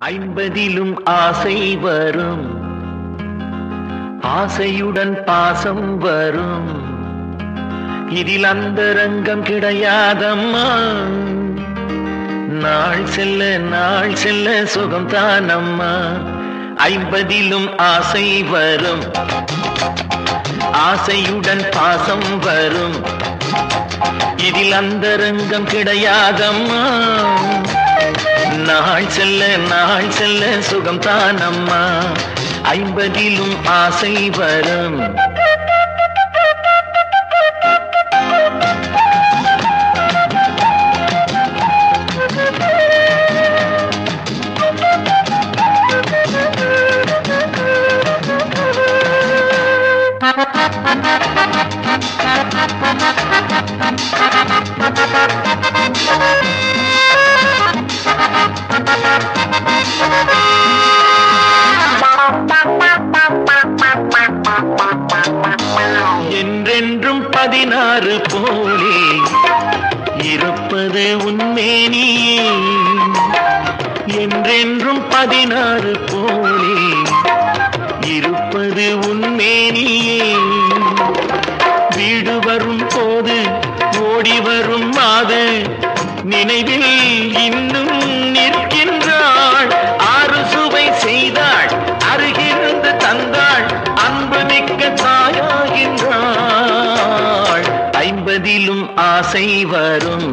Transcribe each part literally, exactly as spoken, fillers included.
ஐம்பதிலும் ஆசை வரும், ஆசையுடன் பாசம் வரும். இதில் அந்தரங்கம் கிடையாதம்மா. நாள் செல்ல நாள் செல்ல சுகம் தானம்மா. ஐம்பதிலும் ஆசை வரும், ஆசையுடன் பாசம் வரும். இதில் அந்தரங்கம் கிடையாதம்மா. நாள் செல்ல நாள் செல்ல சுகம் தானம்மா. ஐம்பதிலும் ஆசை வரும். என்றென்றும் பதினாறு போலே இருப்பது உன்மேனியே. என்றென்றும் பதினாறு போலே இருப்பது உன்மேனியே. வீடு வரும் போது ஓடி வரும் மாது நினைவில் இன்னும் நிற்கின்றாள். ஆறு சுவை செய்தாள், அருகிருந்து தந்தாள், அன்பு மிக்க தாயாகின்றாள். ஐம்பதிலும் ஆசை வரும்,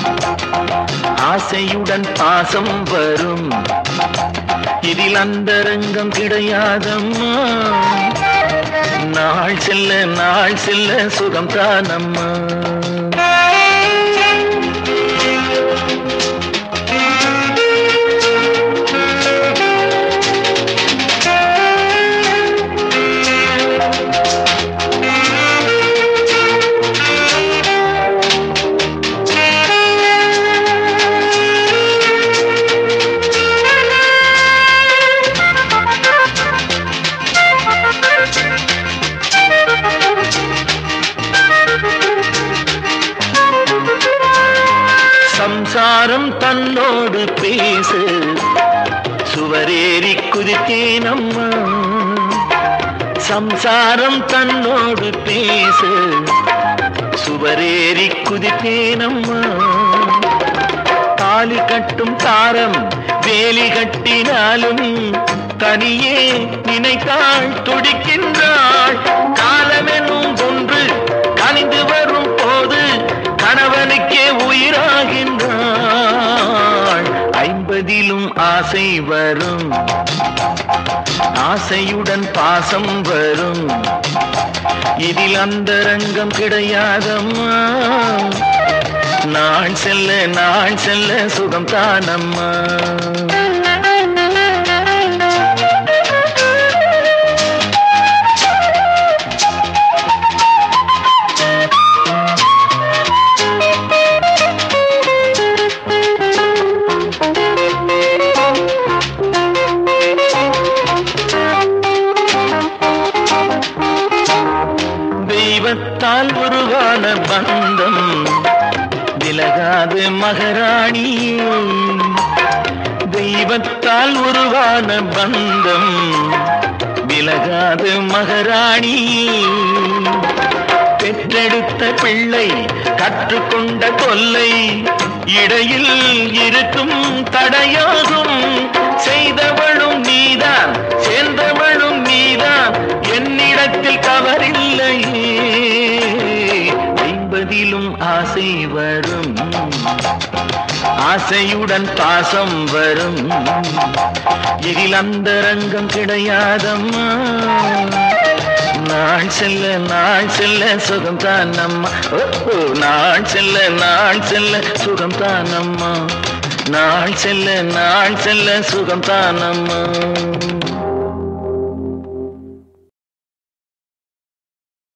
ஆசையுடன் பாசம் வரும். இதில் அந்தரங்கம் கிடையாதம்மா. நாள் செல்ல நாள் செல்ல சுகம் தானம்மா. சம்சாரம் தன்னோடு பேசு, சுவரேறி குதித்தேனம்மா. சம்சாரம் தன்னோடு பேசு, சுவரேறி குதித்தேனம்மா. தாலி கட்டும் தாரம் வேலி கட்டினாலும் தனியே நினைத்தாள், துடிக்கின்றாள். காலமெனும் ஒன்று கனிந்து வரும் போது கணவனுக்கே உயிராகின்றாள். ஐம்பதிலும் ஆசை வரும், ஆசையுடன் பாசம் வரும். இதில் அந்தரங்கம் கிடையாதம்மா. நாள் செல்ல நாள் செல்ல சுகம் தானம்மா. தெய்வத்தால் உருவான பந்தம் விலகாது மகாராணி. தெய்வத்தால் உருவான பந்தம் விலகாது மகாராணி. பெற்றெடுத்த பிள்ளை கற்றுக்கொண்ட கொல்லை இடையில் இருக்கும் தடையாகும். செய்தவளும் நீதான், சேர்ந்தவளும் நீதான், என்னிடத்தில் தவறில்லையே. ஐம்பதிலும் ஆசை வரும், ஆசையுடன் பாசம் வரும். இதில் அந்தரங்கம் கிடையாதம்மா. நாள் செல்ல நாள் செல்ல சுகம் தானம்மா. நாள் செல்ல நாள் செல்ல சுகம் தானம்மா. நாள் செல்ல நாள் செல்ல சுகம் தானம்மா.